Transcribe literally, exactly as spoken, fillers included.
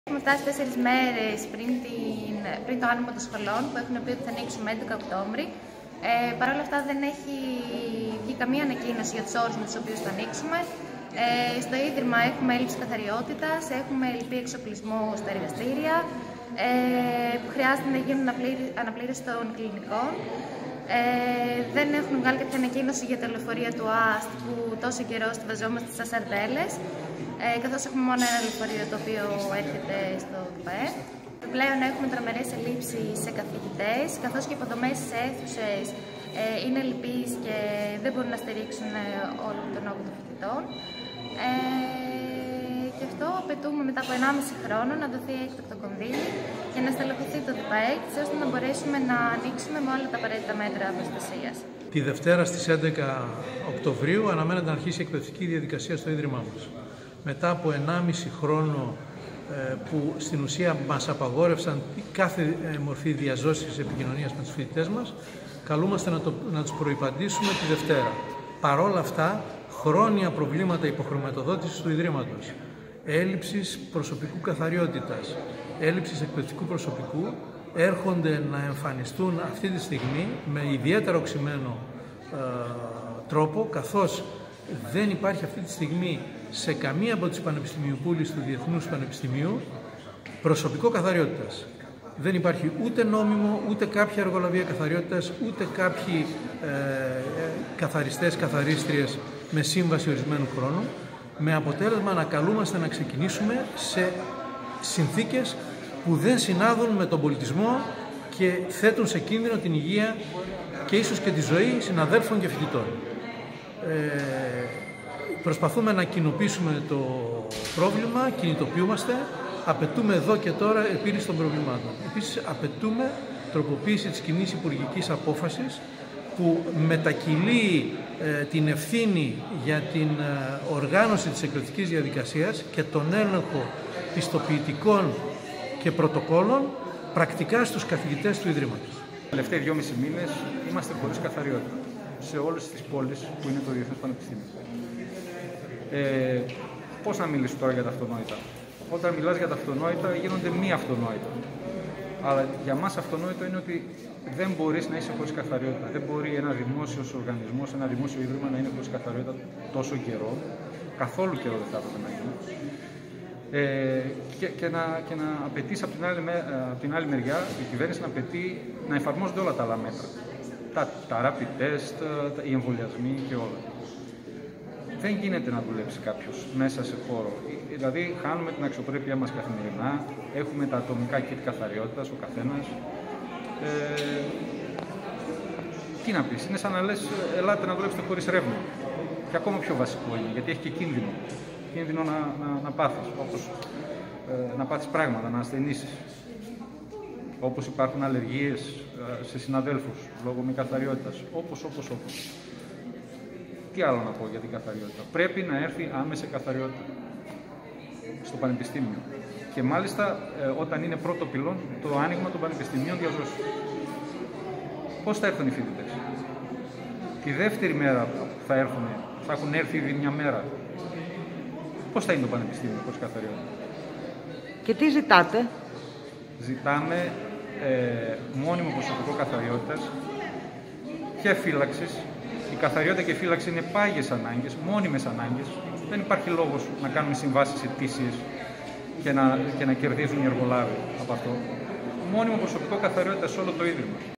Έχουμε φτάσει τέσσερις μέρες πριν, την, πριν το άνοιγμα των σχολών, που έχουν πει ότι θα ανοίξουμε έντεκα Οκτώβρη. Ε, Παρ' όλα αυτά δεν έχει βγει καμία ανακοίνωση για τους όρους με τους οποίους θα ανοίξουμε. Ε, στο Ίδρυμα έχουμε έλλειψη καθαριότητας, έχουμε ελλειπή εξοπλισμό στα εργαστήρια, ε, που χρειάζεται να γίνουν αναπλήρωση των κλινικών. Ε, δεν έχουν βγάλει κάποια ανακοίνωση για τα λεωφορεία του ΑΣΤ που τόσο καιρό στηβαζόμαστε στις Σαρδέλες, ε, καθώς έχουμε μόνο ένα λεωφορείο το οποίο έρχεται στο ΔΠΕ. Πλέον έχουμε τρομερές ελλείψεις σε καθηγητές, καθώς και οι υποδομές σε αίθουσες ε, είναι ελλειπείς και δεν μπορούν να στηρίξουν ε, όλο τον όγκο των φοιτητών. Ε, και αυτό απαιτούμε μετά από ενάμιση χρόνο να δοθεί έκτακτο κονδύλι και να στελεχωθεί το ΔΠΑΕΚ, ώστε να μπορέσουμε να ανοίξουμε με όλα τα απαραίτητα μέτρα προστασίας. Τη Δευτέρα στις έντεκα Οκτωβρίου αναμένεται να αρχίσει η εκπαιδευτική διαδικασία στο Ίδρυμά μας. Μετά από ενάμιση χρόνο που στην ουσία μας απαγόρευσαν κάθε μορφή διαζώσης επικοινωνίας με τους φοιτητές μας, καλούμαστε να, το, να τους προϋπαντήσουμε τη Δευτέρα. Παρόλα αυτά, χρόνια προβλήματα υποχρηματοδότησης του Ιδρύματος, έλλειψης προσωπικού καθαριότητας, έλλειψης εκπαιδευτικού προσωπικού έρχονται να εμφανιστούν αυτή τη στιγμή με ιδιαίτερα οξυμένο ε, τρόπο, καθώς δεν υπάρχει αυτή τη στιγμή σε καμία από τις πανεπιστημιοπούλεις του Διεθνούς Πανεπιστημίου προσωπικό καθαριότητας. Δεν υπάρχει ούτε νόμιμο, ούτε κάποια εργολαβία καθαριότητας, ούτε κάποιοι ε, καθαριστές, καθαρίστριες με σύμβαση ορισμένου χρόνου, με αποτέλεσμα να καλούμαστε να ξεκινήσουμε σε συνθήκες που δεν συνάδουν με τον πολιτισμό και θέτουν σε κίνδυνο την υγεία και ίσως και τη ζωή συναδέλφων και φοιτητών. Ε, προσπαθούμε να κοινοποιήσουμε το πρόβλημα, κινητοποιούμαστε, απαιτούμε εδώ και τώρα επίλυση των προβλημάτων. Επίσης, απαιτούμε τροποποίηση της κοινής υπουργικής απόφασης που μετακυλεί ε, την ευθύνη για την ε, οργάνωση της εκπαιδευτικής διαδικασίας και τον έλεγχο πιστοποιητικών και πρωτοκόλων πρακτικά στους καθηγητές του Ιδρύματος. Οι τελευταίοι δυόμισι μήνες είμαστε χωρίς καθαριότητα σε όλες τις πόλεις που είναι το Διεθνές Πανεπιστήμιο. Ε, πώς να μιλήσω τώρα για τα αυτονόητα? Όταν μιλάς για τα αυτονόητα γίνονται μη αυτονόητα. Αλλά για μας αυτονόητο είναι ότι δεν μπορείς να είσαι χωρίς καθαριότητα. Δεν μπορεί ένα δημόσιος οργανισμός, ένα δημόσιο ίδρυμα να είναι χωρίς καθαριότητα τόσο καιρό. Καθόλου καιρό δεν θα έπρεπε να είναι. Ε, και, και, να, και να απαιτείς από την, άλλη, από την άλλη μεριά, η κυβέρνηση να απαιτεί να εφαρμόζονται όλα τα άλλα μέτρα. Τα, τα rapid test, τα, οι εμβολιασμοί και όλα. Δεν γίνεται να δουλέψει κάποιος μέσα σε χώρο. Δηλαδή, χάνουμε την αξιοπρέπειά μας καθημερινά, έχουμε τα ατομικά kit καθαριότητας ο καθένας. Ε, τι να πεις, είναι σαν να λες, ελάτε να δουλέψετε χωρίς ρεύμα. Και ακόμα πιο βασικό είναι, γιατί έχει και κίνδυνο. Κίνδυνο να, να, να πάθεις, όπως ε, να πάθεις πράγματα, να ασθενήσεις. Όπως υπάρχουν αλλεργίες ε, σε συναδέλφους λόγω μη καθαριότητας. Όπως, όπως, όπως. Τι άλλο να πω για την καθαριότητα? Πρέπει να έρθει άμεση καθαριότητα στο Πανεπιστήμιο. Και μάλιστα ε, όταν είναι πρώτο πυλόν το άνοιγμα των πανεπιστημίων διαζώσει. Πώς θα έρθουν οι φοιτητές? Τη δεύτερη μέρα που θα έρθουν, θα έχουν έρθει ήδη μια μέρα. Πώς θα είναι το Πανεπιστήμιο χωρίς καθαριότητα? Και τι ζητάτε? Ζητάμε ε, μόνιμο προσωπικό καθαριότητας και φύλαξης. Η καθαριότητα και η φύλαξη είναι πάγιες ανάγκες, μόνιμες ανάγκες. Δεν υπάρχει λόγος να κάνουμε συμβάσεις ετήσιες και να, και να κερδίζουν οι εργολάβοι από αυτό. Μόνιμο προσωπικό καθαριότητα σε όλο το Ίδρυμα.